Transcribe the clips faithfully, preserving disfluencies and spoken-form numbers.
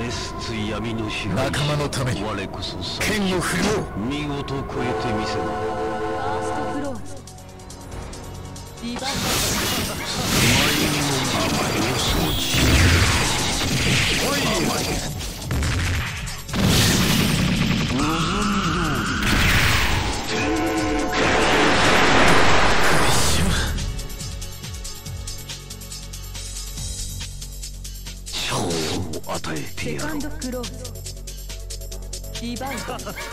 滅失闇の支配仲間のために我こそ剣を振るおう。 見事超えてみせろ。 ファーストクローズリバウン前にも甘えを承知。おい望み通りチャンスを与えてやろう。 セカンドクローズリバウン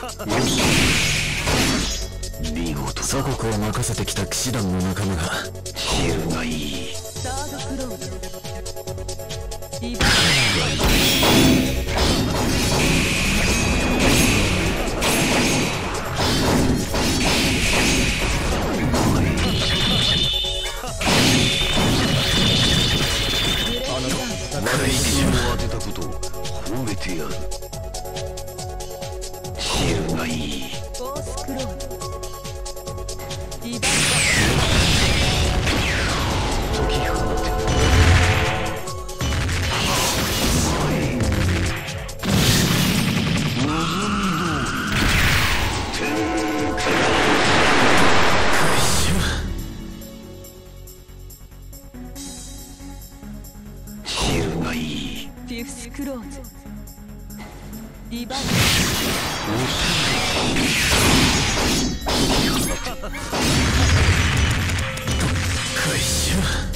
見事だ。 祖国を任せてきた騎士団の仲間が汁がいい。 サードクローズリバウ悪い剣を当てたことを褒めてやる。汁がいい。 フォースクローズリバウン解き放て。望み通り天下。汁がいい。 フィフスクローズリバウンクイッシュ